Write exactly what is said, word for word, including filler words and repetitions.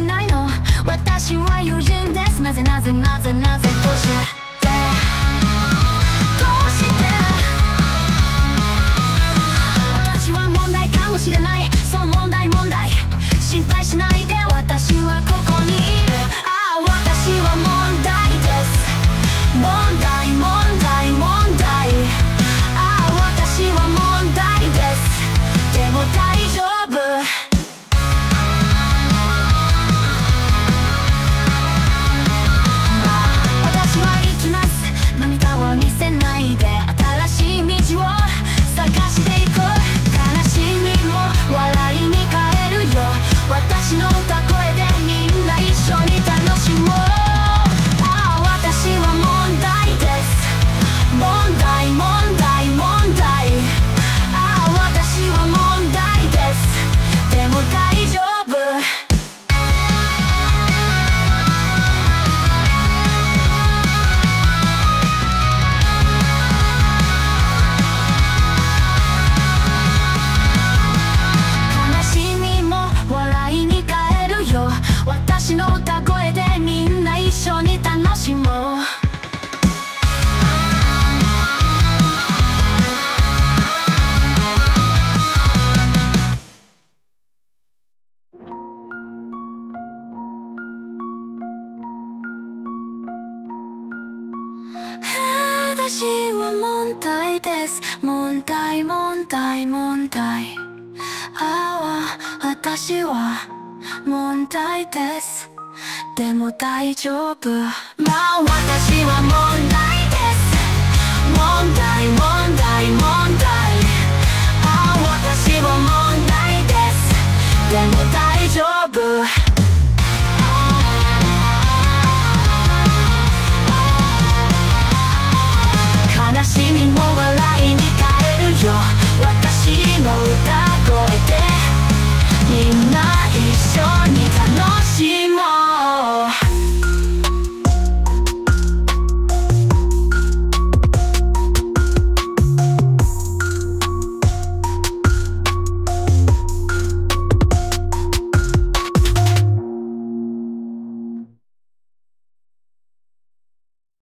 ないの。私は友人です。なぜなぜなぜなぜどうしてどうして私は問題かもしれない。そう問題問題心配しないで、私はここにいる。ああ私は問題です。問題問題問題。ああ私は問題です。でも大丈夫。私は行きます。涙を見せないで、新しい道を探していく。悲しみも笑いに変えるよ。私の歌声でみんな一緒に楽しもう。ああ私は問題です。問題問題問題。ああ私は問題です。でも大丈夫。悲しみも笑いに変えるよ。私の歌声でみんな一緒に楽しもう。私は問題です。問題問題問題。ああ私は問題です。でも大丈夫。まあ私は問題です。問題問題